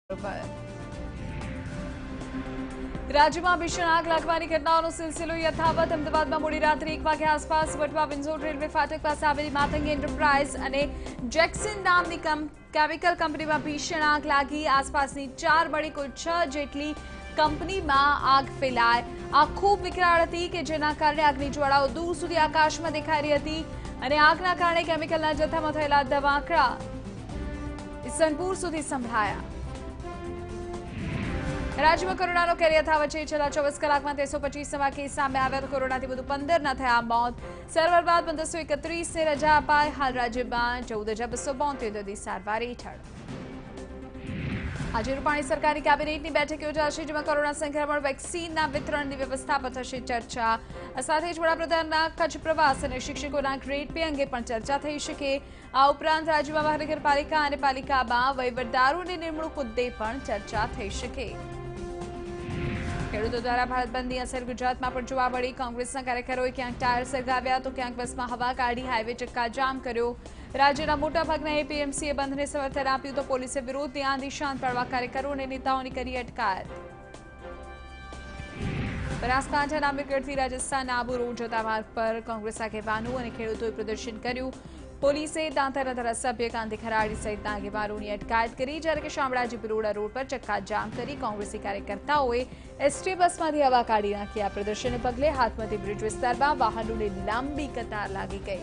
राज्यમાં ભીષણ આગ લાગવાની ઘટનાઓનો સિલસિલો યથાવત। અમદાવાદમાં મોડી રાત્રે 1 વાગ્યા આસપાસ વટવા વિન્ઝોર રેલવે ફાટક પાસે આવેલી માતંગ એન્ટરપ્રાઇઝ અને જેક્સન નામની કેમિકલ કંપનીમાં ભીષણ આગ લાગી। આસપાસની 4 મળી કુલ 6 જેટલી કંપનીમાં આગ ફેલાઈ। આગ ખૂબ વિકરાળ હતી કે જેના કારણે આગની જ્વાળાઓ દૂર સુધી આકાશમાં દેખાઈ રહી હતી અને આગના કારણે કેમિકલના જથ્થામાં થયેલા ધમાકા ઇસનપુર સુધી સંભળાયા। राज्य में कोरोना केर यथावत है। छेल्ला 24 कलाक में 325 नवा केस सामे आव्या। कोरोना थी वधु 15 ना थया मौत। सारवार बाद 1531 ने रजा अपाई। हाल राज्य में 14,272 दर्दी सारवार हेठळ। आज रूपाणी सरकारनी केबिनेटनी बैठक योजाशे जेमां कोरोना संक्रमण वेक्सीनना वितरणनी व्यवस्था पर थशे चर्चा। साथे ज वडाप्रधानना कच्छ प्रवास अने शिक्षकोना ग्रेड पे अंगे पण चर्चा थई शके। आ उपरांत राज्यमां महानगरपालिका अने पालिकामां वहीवटदारोनी निमणूक मुद्दे पण चर्चा थई शके। ખેડૂતો દ્વારા ભારત બંધની અસર ગુજરાતમાં પણ જોવા મળી। કોંગ્રેસના કાર્યકરોએ ક્યાંક ટાયર સળગાવ્યા તો ક્યાંક બસમાં હવા કાઢી હાઈવે ચક્કાજામ કર્યો। રાજ્યના મોટાભાગના એપીએમસીએ બંધને સમર્થન આપ્યું તો પોલીસે વિરોધની આંધી શાંત પાડવા કાર્યકરો અને નેતાઓની કરી અટકાયત। બનાસકાંઠાના અમીરગઢથી રાજસ્થાનના આબુ રોડ જતા માર્ગ પર કોંગ્રેસ આગેવાનો અને ખેડૂતોએ પ્રદર્શન કર્યું। પોલીસે દાંતાના ધારાસભ્ય કાંતિ ખરાડી સહિતના આગેવાનોની અટકાયત કરી, જ્યારે કે શામળાજી બરોડા રોડ પર ચક્કાજામ કરી કોંગ્રેસી કાર્યકર્તાઓએ એસટી બસમાંથી હવા કાઢી નાખી। આ પ્રદર્શનને પગલે હાથમતી બ્રિજ વિસ્તારમાં વાહનોની લાંબી કતાર લાગી ગઈ।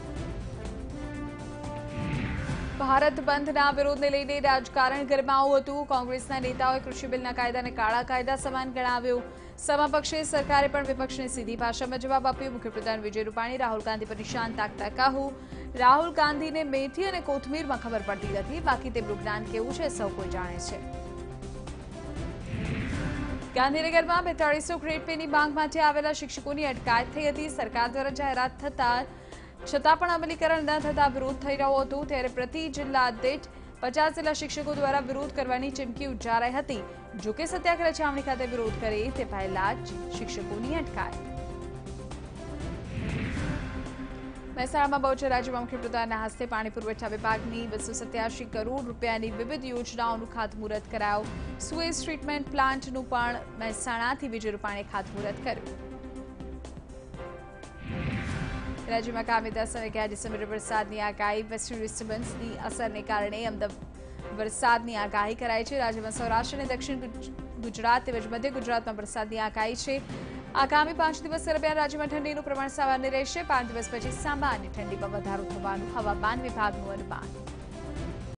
ભારત બંધના વિરોધને લઈને રાજકારણ ગરમાયું હતું। કોંગ્રેસના નેતાઓએ કૃષિ બિલના કાયદાને કાળા કાયદા સમાન ગણાવ્યો। સમપક્ષે સરકારે પણ વિપક્ષને સીધી ભાષામાં જવાબ આપ્યો। મુખ્યપ્રધાન વિજય રૂપાણી રાહુલ ગાંધી પર નિશાન તાકતા કહ્યું, રાહુલ ગાંધીને મેથી અને કોથમીરમાં ખબર પડતી નથી, બાકી તેમનું જ્ઞાન કેવું છે સૌ કોઈ જાણે છે। ગાંધીનગરમાં 4200 ગ્રેડ પેની માંગ માટે આવેલા શિક્ષકોની અટકાયત થઈ હતી। સરકાર દ્વારા જાહેરાત છતાં પણ અમલીકરણ ન થતા વિરોધ થઈ રહ્યો હતો, ત્યારે પ્રતિ જિલ્લા દીઠ 50 જેટલા શિક્ષકો દ્વારા વિરોધ કરવાની ચીમકી ઉચ્ચારાઈ હતી। જોકે સત્યાગ્રહ છાવણી ખાતે વિરોધ કરે તે પહેલા જ શિક્ષકોની અટકાયત। મહેસાણામાં બહુચર રાજ્યમાં મુખ્યપ્રધાનના હસ્તે પાણી પુરવઠા વિભાગની 287 કરોડ રૂપિયાની વિવિધ યોજનાઓનું ખાતમુહૂર્ત કરાયું। સુએઝ ટ્રીટમેન્ટ પ્લાન્ટનું પણ મહેસાણાથી વિજય રૂપાણીએ ખાતમુહૂર્ત કર્યું। રાજ્યમાં આગામી 10 અને 11 ડિસેમ્બરે વરસાદની આગાહી। વેસ્ટર્ન ડિસ્ટર્બન્સની અસરને કારણે વરસાદની આગાહી કરાઈ છે। રાજ્યમાં સૌરાષ્ટ્ર અને દક્ષિણ ગુજરાત તેમજ મધ્ય ગુજરાતમાં વરસાદની આગાહી છે। આગામી 5 દિવસ દરમિયાન રાજ્યમાં ઠંડીનું પ્રમાણ સામાન્ય રહેશે। 5 દિવસ પછી સામાન્ય ઠંડીમાં વધારો થવાનું હવામાન વિભાગનું અનુમાન।